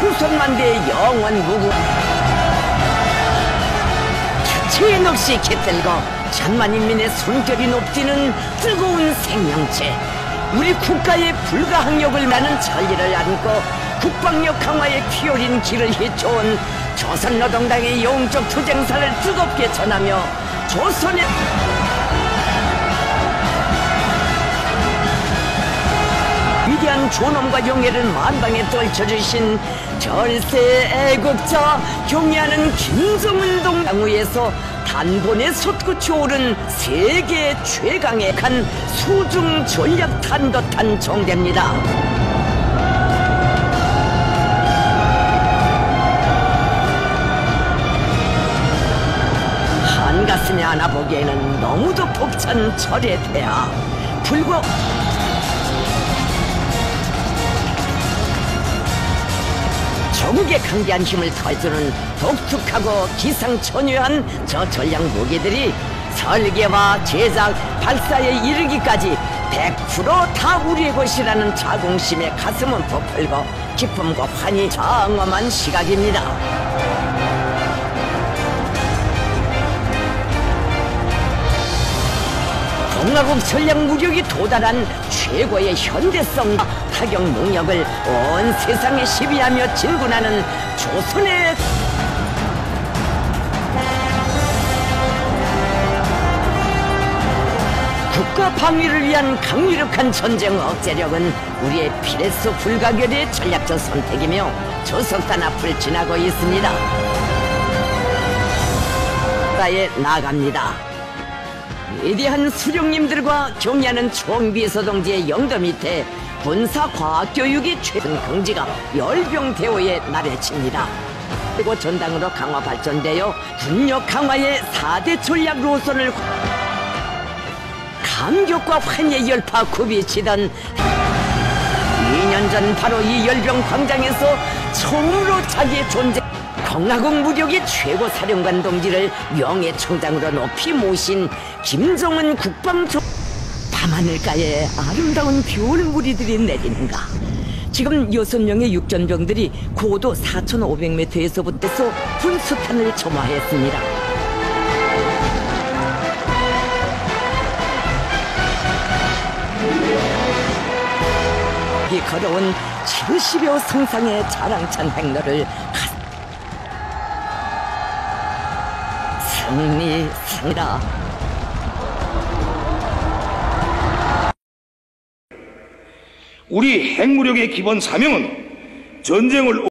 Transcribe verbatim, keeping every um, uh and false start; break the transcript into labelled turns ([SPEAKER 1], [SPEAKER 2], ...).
[SPEAKER 1] 조선만대의 영원 무구 주체의 넋이 깃들고 천만 인민의 숨결이 높디는 뜨거운 생명체, 우리 국가의 불가항력을 나는 전리를 안고 국방력 강화에 피어린 길을 헤쳐온 조선노동당의 영적 투쟁사를 뜨겁게 전하며 조선의 위대한 존엄과 영예를 만방에 떨쳐주신 절세 애국자 경애하는 김정은 동당위에서 단번에 솟구치 오른 세계 최강의 한 수중 전략 탄도탄 정대입니다. 한가슴에 안아보기에는 너무도 벅찬 철의 태아, 불과 조국의 강대한 힘을 더해주는 독특하고 기상천외한 저 전략 무기들이 설계와 제작, 발사에 이르기까지 백 퍼센트 다 우리의 것이라는 자긍심에 가슴은 부풀고 기쁨과 환희 장엄한 시각입니다. 공화국 전략 무력이 도달한 최고의 현대성 타격 능력을 온 세상에 시비하며 진군하는 조선의 국가 방위를 위한 강력한 전쟁 억제력은 우리의 필수 불가결의 전략적 선택이며 조석단 앞을 지나고 있습니다. 나에 나갑니다. 위대한 수령님들과 경애하는 총비서동지의 영도 밑에 군사과학교육이 최근 경지가 열병대오에 나래칩니다. 그리고 전당으로 강화 발전되어 군력 강화의 사대 전략 노선을 감격과 환희의 열파 굽이치던 이 년 전 바로 이 열병 광장에서 처음으로 자기의 존재 공화국 무력의 최고 사령관 동지를 명예총장으로 높이 모신 김정은 국방조 밤하늘가에 아름다운 겨울무리들이 내리는가. 지금 여섯 명의 육전병들이 고도 사천오백 미터에서부터 분수탄을 점화했습니다. 이 걸어온 칠십여 성상의 자랑찬 행로를 승리, 승리다.
[SPEAKER 2] 우리 핵무력의 기본 사명은 전쟁을